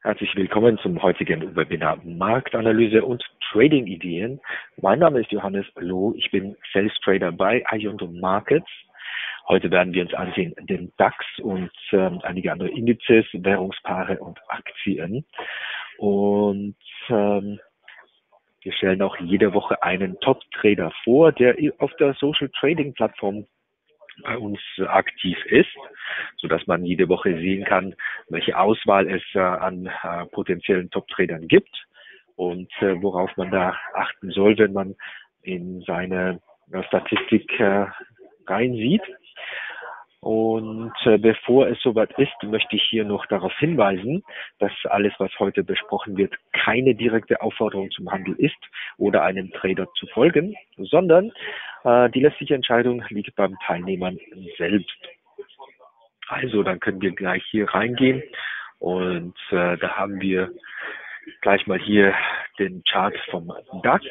Herzlich willkommen zum heutigen Webinar Marktanalyse und Trading-Ideen. Mein Name ist Johannes Loh, ich bin Sales Trader bei Iondo Markets. Heute werden wir uns ansehen den DAX und einige andere Indizes, Währungspaare und Aktien. Und wir stellen auch jede Woche einen Top-Trader vor, der auf der Social Trading Plattform bei uns aktiv ist, so dass man jede Woche sehen kann, welche Auswahl es an potenziellen Top-Tradern gibt und worauf man da achten soll, wenn man in seine Statistik reinsieht. Und bevor es soweit ist, möchte ich hier noch darauf hinweisen, dass alles, was heute besprochen wird, keine direkte Aufforderung zum Handel ist oder einem Trader zu folgen, sondern die letztliche Entscheidung liegt beim Teilnehmern selbst. Also, dann können wir gleich hier reingehen und da haben wir gleich mal hier den Chart vom DAX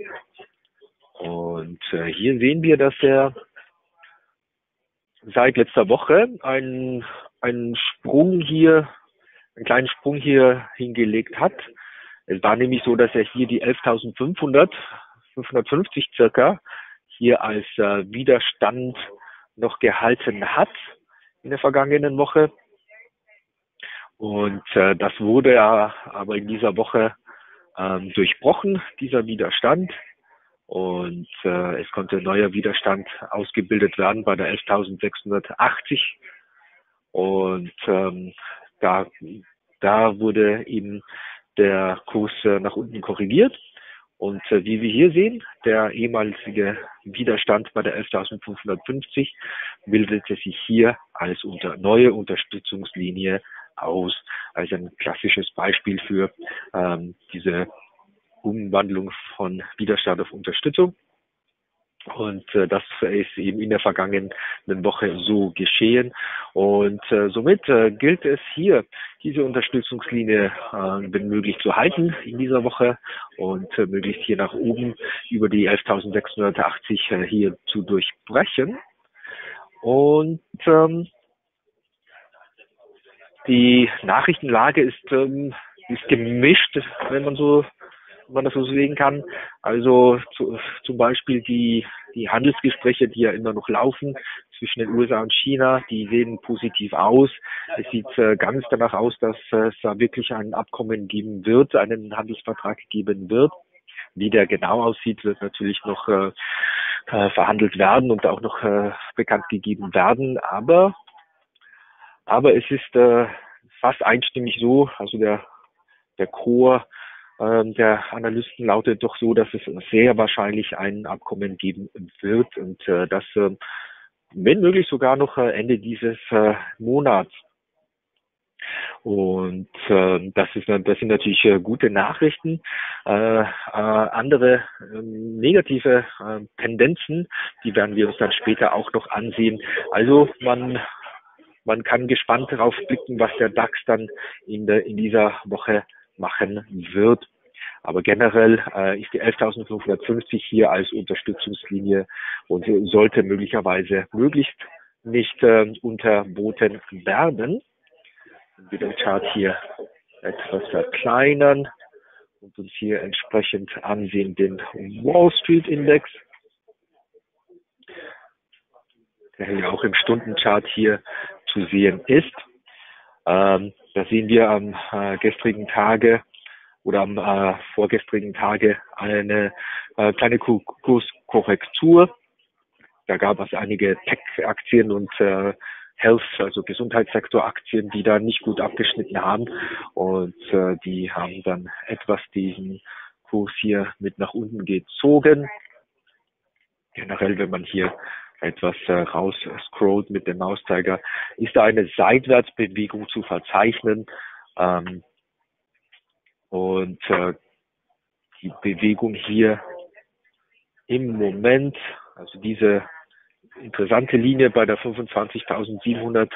und hier sehen wir, dass er seit letzter Woche einen Sprung hier, einen kleinen Sprung hier hingelegt hat. Es war nämlich so, dass er hier die 11.500, 550 circa, hier als Widerstand noch gehalten hat in der vergangenen Woche. Und das wurde ja aber in dieser Woche durchbrochen, dieser Widerstand. Und es konnte neuer Widerstand ausgebildet werden bei der 11.680 und da wurde eben der Kurs nach unten korrigiert und wie wir hier sehen, der ehemalige Widerstand bei der 11.550 bildete sich hier als neue Unterstützungslinie aus, als ein klassisches Beispiel für diese Umwandlung von Widerstand auf Unterstützung. Und das ist eben in der vergangenen Woche so geschehen. Und somit gilt es hier, diese Unterstützungslinie, wenn möglich, zu halten in dieser Woche und möglichst hier nach oben über die 11.680 hier zu durchbrechen. Und die Nachrichtenlage ist gemischt, wenn man das so sehen kann. Also zum Beispiel die Handelsgespräche, die ja immer noch laufen zwischen den USA und China, die sehen positiv aus. Es sieht ganz danach aus, dass es da wirklich ein Abkommen geben wird, einen Handelsvertrag geben wird. Wie der genau aussieht, wird natürlich noch verhandelt werden und auch noch bekannt gegeben werden. Aber es ist fast einstimmig so, also der Chor der Analysten lautet doch so, dass es sehr wahrscheinlich ein Abkommen geben wird und das, wenn möglich, sogar noch Ende dieses Monats. Und das sind natürlich gute Nachrichten. Andere negative Tendenzen, die werden wir uns dann später auch noch ansehen. Also man kann gespannt darauf blicken, was der DAX dann in dieser Woche machen wird. Aber generell ist die 11.550 hier als Unterstützungslinie und sollte möglicherweise möglichst nicht unterboten werden. Wir den Chart hier etwas verkleinern und uns hier entsprechend ansehen den Wall Street Index, der hier auch im Stundenchart hier zu sehen ist. Da sehen wir am gestrigen Tage oder am vorgestrigen Tage eine kleine Kurskorrektur. Da gab es einige Tech-Aktien und Health, also Gesundheitssektor-Aktien, die da nicht gut abgeschnitten haben und die haben dann etwas diesen Kurs hier mit nach unten gezogen. Generell, wenn man hier etwas raus scrollt mit dem Mauszeiger, ist da eine Seitwärtsbewegung zu verzeichnen. Und die Bewegung hier im Moment, also diese interessante Linie bei der 25.760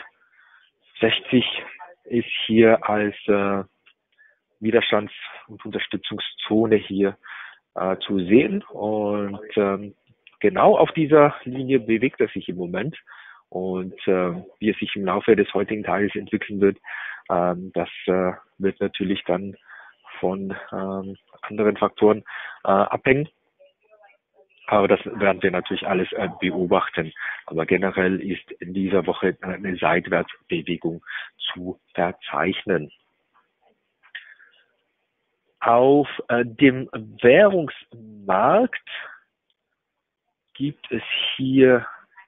ist hier als Widerstands- und Unterstützungszone hier zu sehen. Und genau auf dieser Linie bewegt er sich im Moment. Und wie es sich im Laufe des heutigen Tages entwickeln wird, Das wird natürlich dann von anderen Faktoren abhängen. Aber das werden wir natürlich alles beobachten. Aber generell ist in dieser Woche eine Seitwärtsbewegung zu verzeichnen. Auf dem Währungsmarkt gibt es hier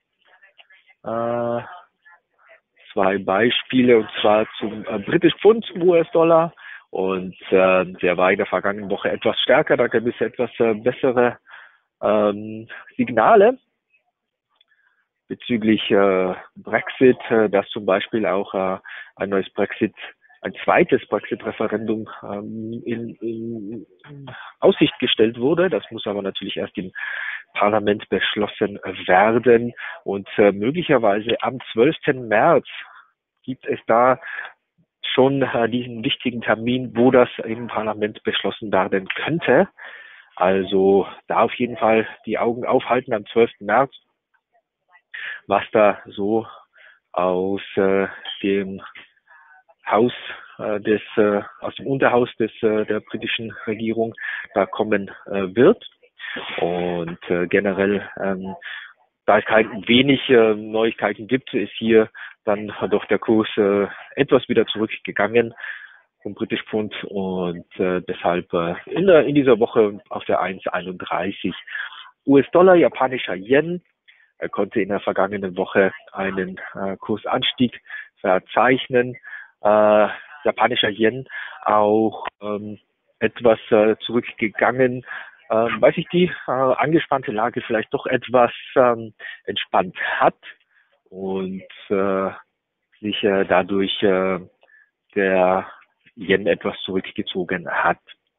zwei Beispiele, und zwar zum British Pfund, US-Dollar. Und der war in der vergangenen Woche etwas stärker, da gab es etwas bessere Signale bezüglich Brexit, dass zum Beispiel auch ein zweites Brexit-Referendum in Aussicht gestellt wurde. Das muss aber natürlich erst im Parlament beschlossen werden. Und möglicherweise am 12. März gibt es da schon diesen wichtigen Termin, wo das im Parlament beschlossen werden könnte. Also da auf jeden Fall die Augen aufhalten am 12. März, was da so aus dem Haus aus dem Unterhaus der britischen Regierung da kommen wird. Und generell, da es wenig Neuigkeiten gibt, ist hier dann doch der Kurs etwas wieder zurückgegangen vom British Pfund und deshalb in dieser Woche auf der 1,31. US-Dollar, japanischer Yen, er konnte in der vergangenen Woche einen Kursanstieg verzeichnen. Japanischer Yen auch etwas zurückgegangen, weil sich die angespannte Lage vielleicht doch etwas entspannt hat und sich dadurch der Yen etwas zurückgezogen hat.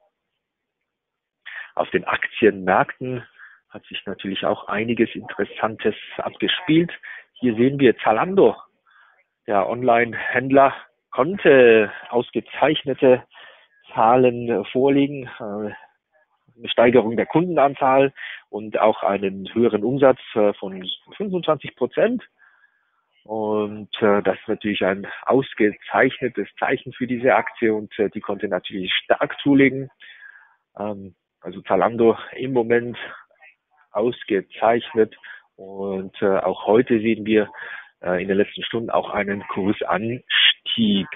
Auf den Aktienmärkten hat sich natürlich auch einiges Interessantes abgespielt. Hier sehen wir Zalando, der Online-Händler, konnte ausgezeichnete Zahlen vorlegen, eine Steigerung der Kundenanzahl und auch einen höheren Umsatz von 25%. Und das ist natürlich ein ausgezeichnetes Zeichen für diese Aktie und die konnte natürlich stark zulegen. Also Zalando im Moment ausgezeichnet und auch heute sehen wir in den letzten Stunden auch einen Kursanstieg.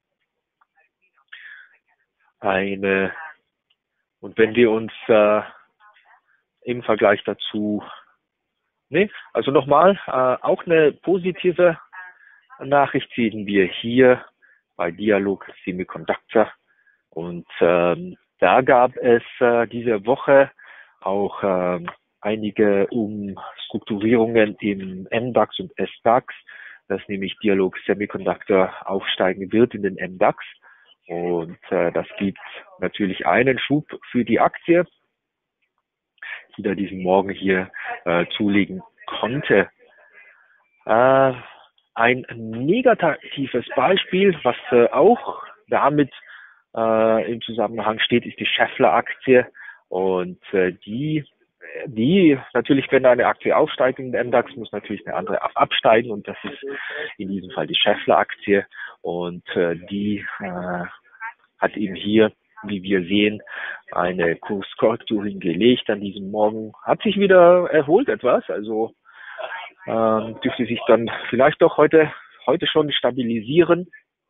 Und wenn wir uns im Vergleich dazu, also nochmal, auch eine positive Nachricht sehen wir hier bei Dialog Semiconductor. Und da gab es diese Woche auch einige Umstrukturierungen im MDAX und SDAX, dass nämlich Dialog Semiconductor aufsteigen wird in den MDAX. Und das gibt natürlich einen Schub für die Aktie, die da diesen Morgen hier zulegen konnte. Ein negatives Beispiel, was auch damit im Zusammenhang steht, ist die Schaeffler-Aktie. Und die natürlich, wenn eine Aktie aufsteigt in den MDAX, muss natürlich eine andere absteigen. Und das ist in diesem Fall die Schaeffler-Aktie. Und die hat eben hier, wie wir sehen, eine Kurskorrektur hingelegt an diesem Morgen. Hat sich wieder erholt etwas, also dürfte sich dann vielleicht doch heute schon stabilisieren.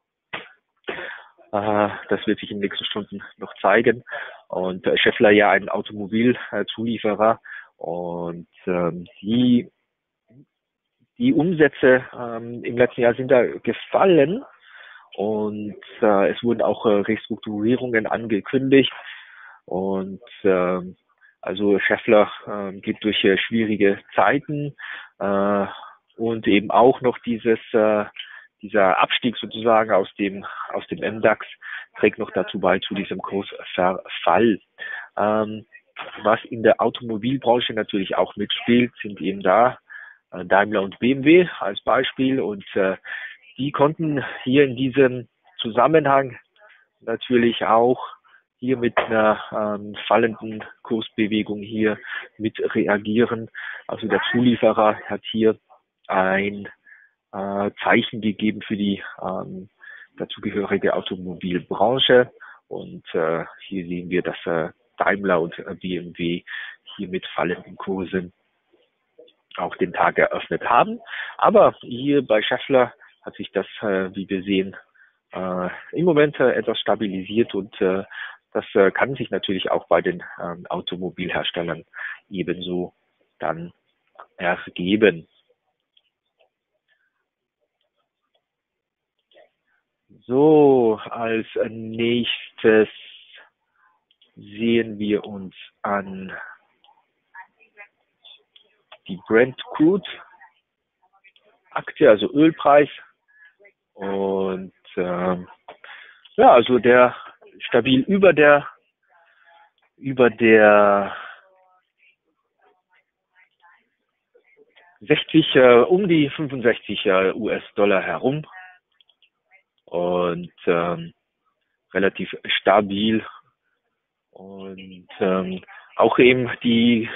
Das wird sich in den nächsten Stunden noch zeigen. Und Schaeffler ja ein Automobilzulieferer und die Umsätze im letzten Jahr sind da gefallen und es wurden auch Restrukturierungen angekündigt und also Schaeffler geht durch schwierige Zeiten und eben auch noch dieser Abstieg sozusagen aus dem MDAX trägt noch dazu bei zu diesem Kursverfall. Was in der Automobilbranche natürlich auch mitspielt, sind eben da Daimler und BMW als Beispiel und die konnten hier in diesem Zusammenhang natürlich auch hier mit einer fallenden Kursbewegung hier mit reagieren. Also der Zulieferer hat hier ein Zeichen gegeben für die dazugehörige Automobilbranche. Und hier sehen wir, dass Daimler und BMW hier mit fallenden Kursen auch den Tag eröffnet haben. Aber hier bei Schaeffler hat sich das, wie wir sehen, im Moment etwas stabilisiert und das kann sich natürlich auch bei den Automobilherstellern ebenso dann ergeben. So, als nächstes sehen wir uns an die Brent Crude Aktie, also Ölpreis. Und ja, also der stabil über der 60, um die 65 US-Dollar herum und relativ stabil und auch eben die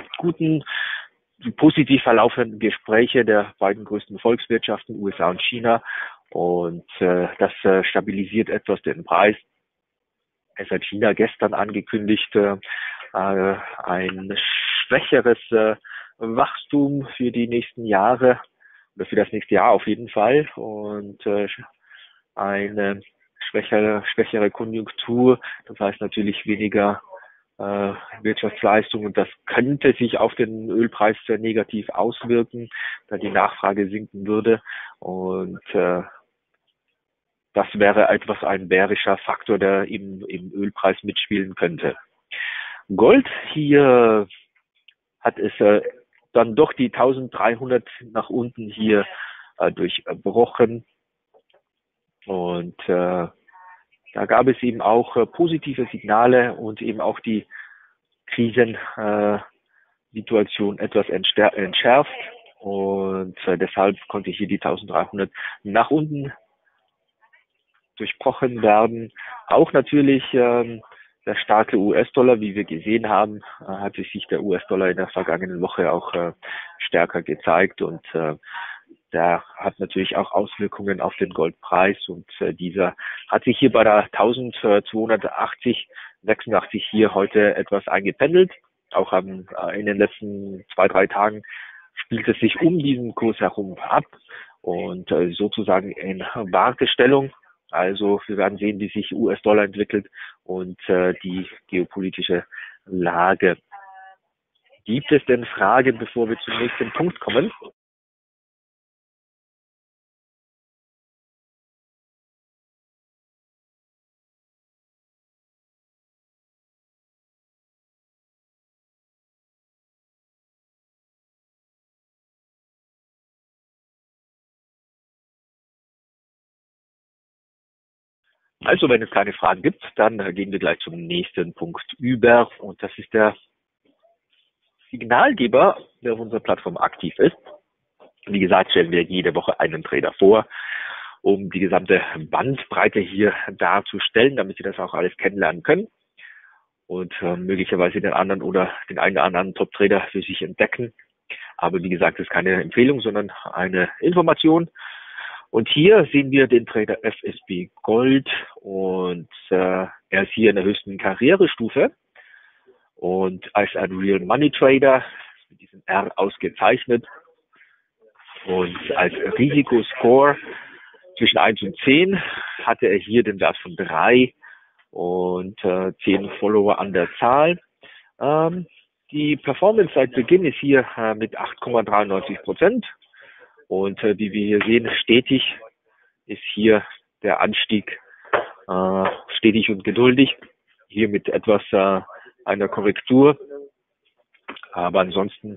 positiv verlaufenden Gespräche der beiden größten Volkswirtschaften, USA und China, und das stabilisiert etwas den Preis. Es hat China gestern angekündigt, ein schwächeres Wachstum für die nächsten Jahre oder für das nächste Jahr auf jeden Fall und eine schwächere Konjunktur. Das heißt natürlich weniger Wirtschaftsleistung und das könnte sich auf den Ölpreis sehr negativ auswirken, da die Nachfrage sinken würde und das wäre etwas ein bärischer Faktor, der im Ölpreis mitspielen könnte. Gold, hier hat es dann doch die 1300 nach unten hier durchbrochen und da gab es eben auch positive Signale und eben auch die Krisensituation etwas entschärft und deshalb konnte hier die 1300 nach unten durchbrochen werden. Auch natürlich der starke US-Dollar, wie wir gesehen haben, hat sich der US-Dollar in der vergangenen Woche auch stärker gezeigt und der hat natürlich auch Auswirkungen auf den Goldpreis und dieser hat sich hier bei der 1280,86 hier heute etwas eingependelt. Auch in den letzten 2-3 Tagen spielt es sich um diesen Kurs herum ab und sozusagen in Wartestellung. Also wir werden sehen, wie sich US-Dollar entwickelt und die geopolitische Lage. Gibt es denn Fragen, bevor wir zum nächsten Punkt kommen? Also wenn es keine Fragen gibt, dann gehen wir gleich zum nächsten Punkt über und das ist der Signalgeber, der auf unserer Plattform aktiv ist. Wie gesagt, stellen wir jede Woche einen Trader vor, um die gesamte Bandbreite hier darzustellen, damit Sie das auch alles kennenlernen können und möglicherweise den anderen oder den einen oder anderen Top-Trader für sich entdecken. Aber wie gesagt, das ist keine Empfehlung, sondern eine Information. Und hier sehen wir den Trader FSB Gold und er ist hier in der höchsten Karrierestufe und als ein Real Money Trader mit diesem R ausgezeichnet und als Risikoscore zwischen 1 und 10 hatte er hier den Wert von 3 und 10 Follower an der Zahl. Die Performance seit Beginn ist hier mit 8,93%. Und wie wir hier sehen, stetig ist hier der Anstieg stetig und geduldig. Hier mit etwas einer Korrektur. Aber ansonsten,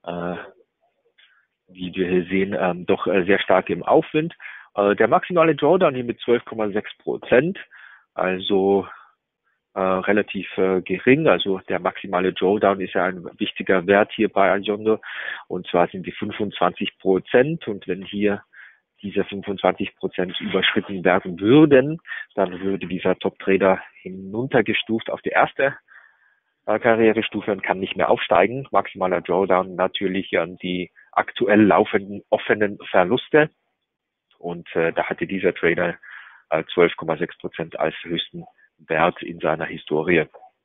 wie wir hier sehen, doch sehr stark im Aufwind. Der maximale Drawdown hier mit 12,6%. Also relativ gering. Also der maximale Drawdown ist ja ein wichtiger Wert hier bei Aljondo und zwar sind die 25% und wenn hier diese 25% überschritten werden würden, dann würde dieser Top-Trader hinuntergestuft auf die erste Karrierestufe und kann nicht mehr aufsteigen. Maximaler Drawdown natürlich an die aktuell laufenden offenen Verluste und da hatte dieser Trader 12,6% als höchsten Wert in seiner Historie.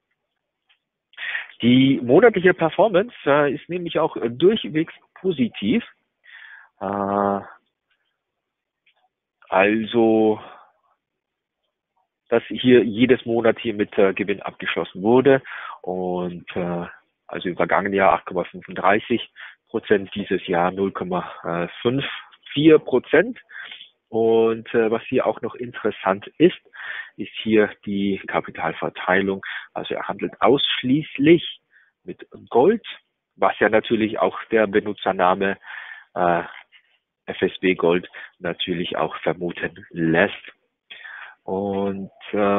Die monatliche Performance ist nämlich auch durchwegs positiv. Also, dass hier jedes Monat hier mit Gewinn abgeschlossen wurde und also im vergangenen Jahr 8,35%, dieses Jahr 0,54%. Und was hier auch noch interessant ist, ist hier die Kapitalverteilung. Also er handelt ausschließlich mit Gold, was ja natürlich auch der Benutzername FSB Gold natürlich auch vermuten lässt. Und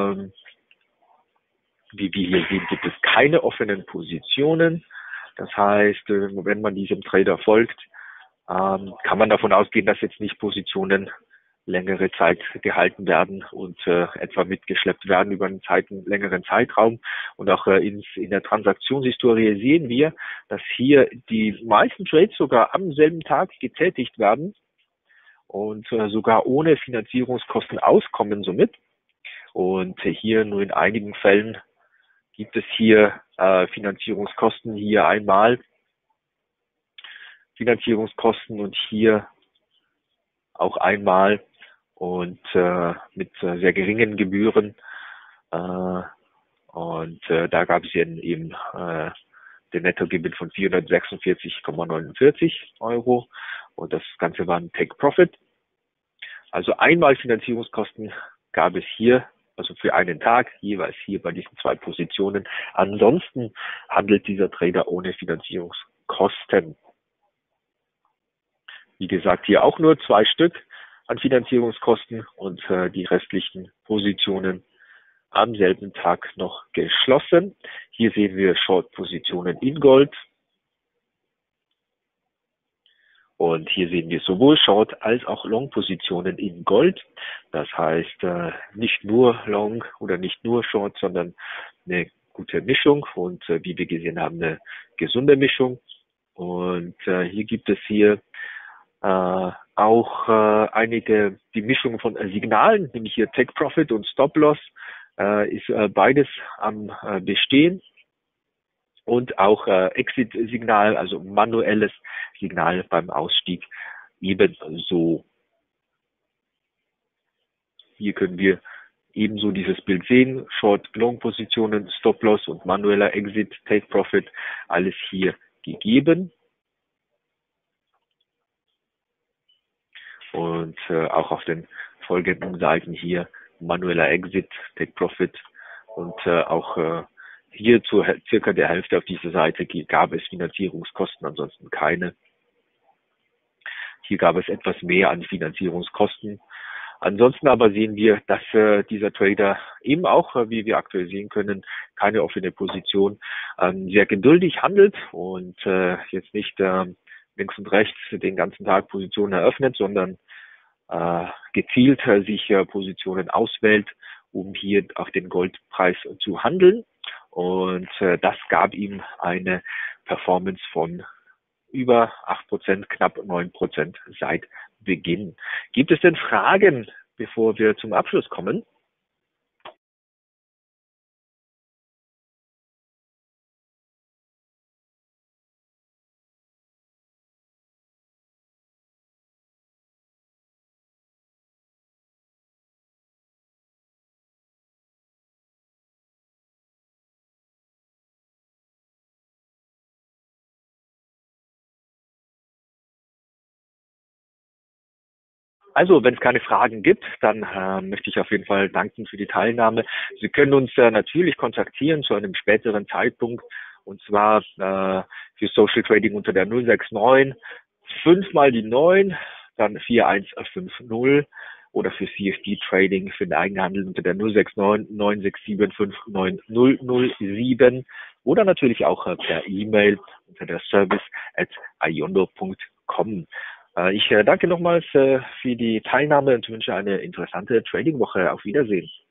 wie wir hier sehen, gibt es keine offenen Positionen. Das heißt, wenn man diesem Trader folgt, kann man davon ausgehen, dass jetzt nicht Positionen längere Zeit gehalten werden und etwa mitgeschleppt werden über einen längeren Zeitraum. Und auch in der Transaktionshistorie sehen wir, dass hier die meisten Trades sogar am selben Tag getätigt werden und sogar ohne Finanzierungskosten auskommen somit. Und hier nur in einigen Fällen gibt es hier Finanzierungskosten, hier einmal Finanzierungskosten und hier auch einmal und mit sehr geringen Gebühren. Da gab es eben den Nettogewinn von 446,49 Euro und das Ganze war ein Take Profit. Also einmal Finanzierungskosten gab es hier, also für einen Tag, jeweils hier bei diesen zwei Positionen. Ansonsten handelt dieser Trader ohne Finanzierungskosten. Wie gesagt, hier auch nur 2 Stück an Finanzierungskosten und die restlichen Positionen am selben Tag noch geschlossen. Hier sehen wir Short-Positionen in Gold. Und hier sehen wir sowohl Short- als auch Long-Positionen in Gold. Das heißt, nicht nur Long oder nicht nur Short, sondern eine gute Mischung und wie wir gesehen haben, eine gesunde Mischung. Und hier gibt es hier auch die Mischung von Signalen, nämlich hier Take Profit und Stop Loss, ist beides am Bestehen. Und auch Exit-Signal, also manuelles Signal beim Ausstieg ebenso. Hier können wir ebenso dieses Bild sehen, Short-Long-Positionen, Stop-Loss und manueller Exit, Take-Profit, alles hier gegeben. Und auch auf den folgenden Seiten hier manueller Exit, Take-Profit und auch hier zu circa der Hälfte auf dieser Seite gab es Finanzierungskosten, ansonsten keine. Hier gab es etwas mehr an Finanzierungskosten. Ansonsten aber sehen wir, dass dieser Trader eben auch, wie wir aktuell sehen können, keine offene Position, sehr geduldig handelt und jetzt nicht links und rechts den ganzen Tag Positionen eröffnet, sondern gezielt sich Positionen auswählt, um hier auf den Goldpreis zu handeln. Und das gab ihm eine Performance von über 8%, knapp 9% seit Beginn. Gibt es denn Fragen, bevor wir zum Abschluss kommen? Also, wenn es keine Fragen gibt, dann möchte ich auf jeden Fall danken für die Teilnahme. Sie können uns natürlich kontaktieren zu einem späteren Zeitpunkt, und zwar für Social Trading unter der 069 5 mal die 9, dann 4150 oder für CFD Trading für den Eigenhandel unter der 069 9675 9007 oder natürlich auch per E-Mail unter der service@iondo.com. Ich danke nochmals für die Teilnahme und wünsche eine interessante Trading-Woche. Auf Wiedersehen.